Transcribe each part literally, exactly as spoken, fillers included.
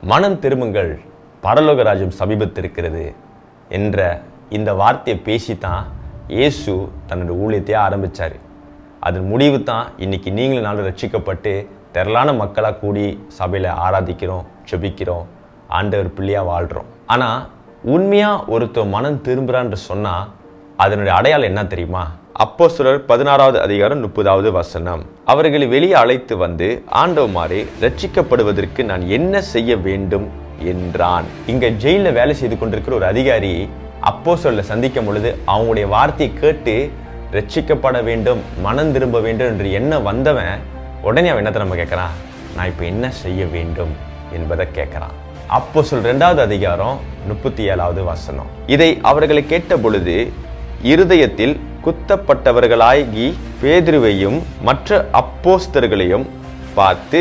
மனம் திரும்புங்கள், பரலோக ராஜ்யம் சமீபத்திருக்கிறது என்ற இந்த வார்த்தையை பேசித்தான் இயேசு தன்னுடைய ஊழியத்தையே ஆரம்பித்தார். அதன் முடிவு தான் இன்றைக்கி நீங்களும் நாளும் ரட்சிக்கப்பட்டு திரளான மக்களாக கூடி சபையில் ஆராதிக்கிறோம், ஜெபிக்கிறோம், ஆண்டவர் பிள்ளையாக வாழ்கிறோம். ஆனால் உண்மையாக ஒருத்தர் மனம் திரும்புகிறான்னு சொன்னால் அதனுடைய அடையாளம் என்ன தெரியுமா? அப்போஸ்தலர் பதினாறாவது அதிகாரம் முப்பதாவது வசனம். அவர்களை வெளியே அழைத்து வந்து ஆண்டவமாரே, ரட்சிக்கப்படுவதற்கு நான் என்ன செய்ய வேண்டும் என்றான். இங்க ஜெயில வேலை செய்து கொண்டிருக்கிற ஒரு அதிகாரி அப்போஸ்தலரை சந்திக்கும் பொழுது அவங்களுடைய வார்த்தையை கேட்டு ரட்சிக்கப்பட வேண்டும், மனம் திரும்ப வேண்டும் என்று என்ன வந்தவன் உடனே அவன் என்னத்தை நம்ம கேட்கறான்? நான் இப்ப என்ன செய்ய வேண்டும் என்பதை கேட்கறான். அப்போஸ்தலர் இரண்டாவது அதிகாரம் முப்பத்தி ஏழாவது வசனம். இதை அவர்களை கேட்ட பொழுது இருதயத்தில் குத்தப்பட்டவர்களாகி பேதுருவையும் மற்ற அப்போஸ்தலர்களையும் பார்த்து,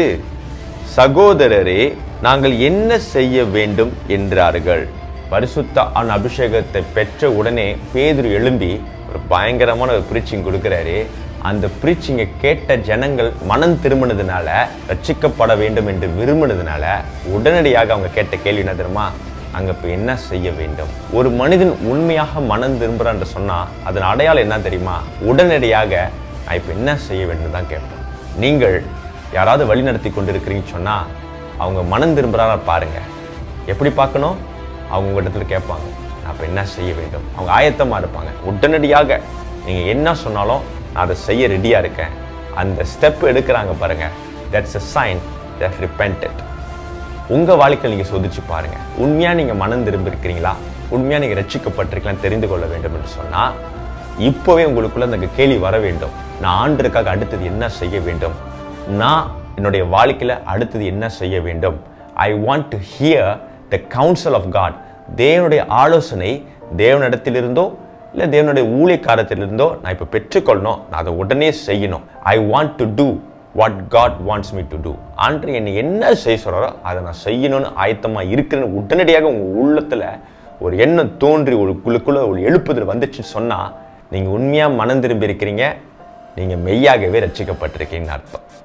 சகோதரரே, நாங்கள் என்ன செய்ய வேண்டும் என்றார்கள். பரிசுத்த ஆவியின் அபிஷேகத்தை பெற்ற உடனே பேதுரு எழும்பி ஒரு பயங்கரமான ஒரு பிரீச்சிங் கொடுக்கிறாரு. அந்த பிரீச்சிங்கை கேட்ட ஜனங்கள் மனம் திரும்பினதுனால, ரட்சிக்கப்பட வேண்டும் என்று விரும்பினதுனால உடனடியாக அவங்க கேட்ட கேள்வி என்ன தெரியுமா? அங்க இப்போ என்ன செய்ய வேண்டும்? ஒரு மனிதன் உண்மையாக மனம் திரும்புறான்னு சொன்னா அதன் அடையாளம் என்ன தெரியுமா? உடனடியாக நான் இப்போ என்ன செய்ய வேண்டும் தான் கேட்போம். நீங்கள் யாராவது வழி நடத்தி கொண்டு இருக்கிறீங்கன்னு சொன்னா அவங்க மனம் திரும்புறாரா பாருங்க. எப்படி பார்க்கணும்? அவங்க உங்க இடத்துல கேட்பாங்க, நான் இப்போ என்ன செய்ய வேண்டும். அவங்க ஆயத்தமா இருப்பாங்க. உடனடியாக நீங்க என்ன சொன்னாலும் நான் அதை செய்ய ரெடியா இருக்கேன். அந்த ஸ்டெப் எடுக்கிறாங்க பாருங்க. That's a sign they have repented. உங்க வாழ்க்கையில் நீங்க சோதிச்சு பாருங்க. உண்மையா நீங்க மனம் திரும்பி இருக்கிறீங்களா? உண்மையா நீங்க ரட்சிக்கப்பட்டிருக்கலாம் தெரிந்து கொள்ள வேண்டும் என்று சொன்னா இப்பவே உங்களுக்குள்ள அந்த கேள்வி வர வேண்டும். நான் ஆண்டவருக்காக அடுத்தது என்ன செய்ய வேண்டும்? நான் என்னுடைய வாழ்க்கையில அடுத்தது என்ன செய்ய வேண்டும்? I want to hear the council of God. தேவனுடைய ஆலோசனை தேவனிடத்திலிருந்தோ இல்லை தேவனுடைய ஊழியக்காரத்திலிருந்தோ நான் இப்போ பெற்றுக்கொள்ளணும். நான் அதை உடனே செய்யணும். I want to do what God wants me to do. ஆண்டவர் என்னை என்ன செய்ய சொல்றாரோ அதை நான் செய்யணும்னு ஆயத்தமா இருக்கிறேன்னு உடனடியாக உங்க உள்ளத்துல ஒரு எண்ணம் தோன்றி ஒரு குழுக்குள்ள ஒரு எழுப்புதல் வந்துச்சுன்னு சொன்னா நீங்க உண்மையா மனம் திரும்பி இருக்கிறீங்க, நீங்க மெய்யாகவே ரட்சிக்கப்பட்டிருக்கீங்கன்னு அர்த்தம்.